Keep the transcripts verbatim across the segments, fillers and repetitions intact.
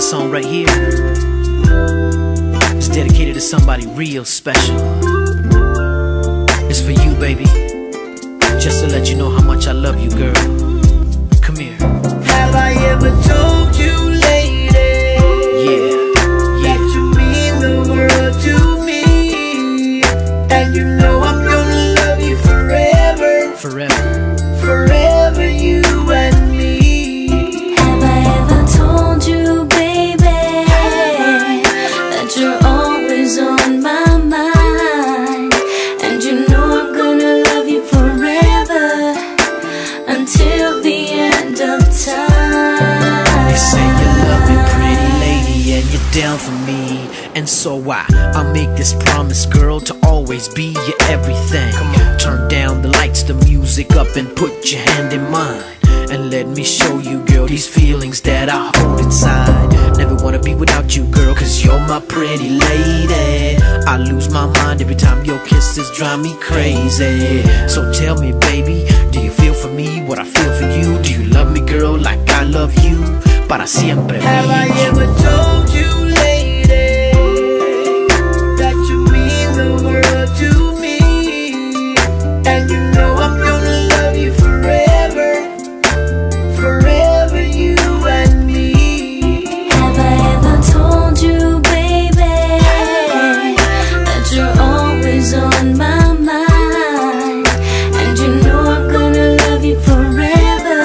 song right here is dedicated to somebody real special. It's for you, baby. Just to let you know how much I love you, girl. Come here. Have I ever told you, lady? Yeah, yeah. That you mean the world to me, and you know I'm gonna love you forever. Forever. Forever, you and me. Have I ever told you, baby, that you're always on my mind, and you know I'm gonna love you forever until the end of time. You say you love me, pretty lady, and you're down for me, and so I, I make this promise, girl, to always be your everything. Come on. Turn down the lights, the music up, and put your hand in mine, and let me show you, girl, these feelings that I hold inside. Never wanna be without you, girl, cause you're my pretty lady. I lose my mind every time your kisses drive me crazy. So tell me, baby, do you feel for me what I feel for you? Do you love me, girl, like I love you? Para siempre, Have I baby. ever told you, lady, that you mean the world to me, and you know I'm gonna love you forever, forever, you and me. Have I ever told you, baby, that you're always on my mind, and you know I'm gonna love you forever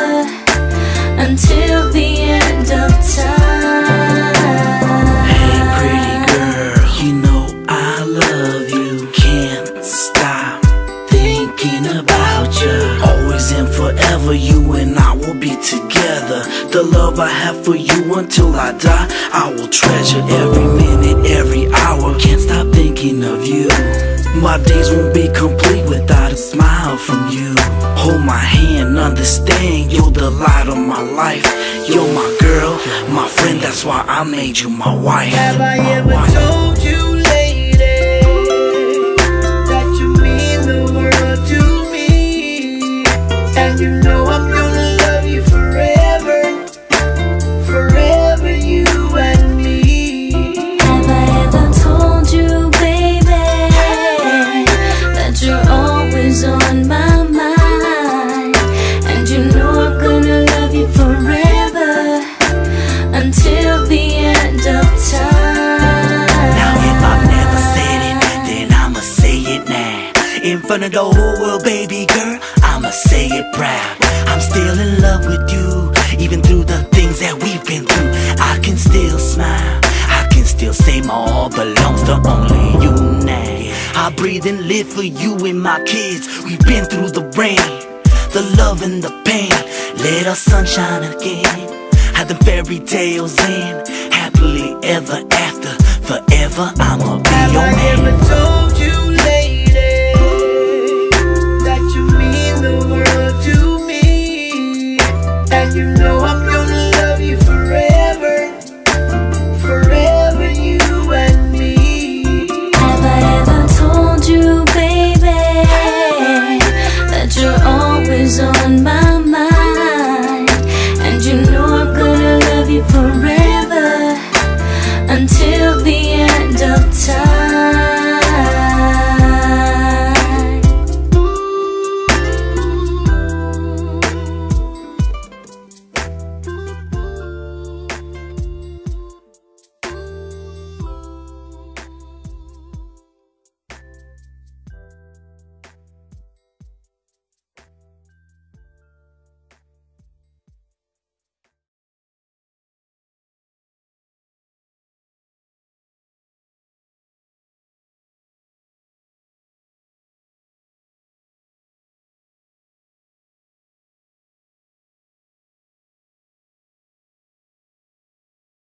until the end of time. Hey pretty girl, you know I love you. Can't stop thinking about you. Always and forever, you and I will be together. The love I have for you until I die, I will treasure every minute, every hour. Can't stop thinking of you. My days won't be complete without a smile from you. Hold my hand, understand, you're the light of my life. You're my girl, my friend, that's why I made you my wife. Have I my ever wife. told you, lady, that you mean the world to me, and you know I'm gonna love you forever, forever, you and me. Have I ever told you, baby, that you're always on my mind, and you know I'm gonna love you forever until the end of time. Now if I've never said it, then I'ma say it now. In front of the whole world, baby girl, I'ma say it proud. I'm still in love with you, even through the things that we've been through. I can still smile, I can still say my all belongs to only you now. I breathe and live for you and my kids. We've been through the rain, the love and the pain. Let our sunshine again. Had them fairy tales in, happily ever after. Forever I'ma be Have your I man. ever told you, lady, that you mean the world to me, and you know I'm gonna love you forever, forever, you and me. Have I ever told you, baby, that you're always on my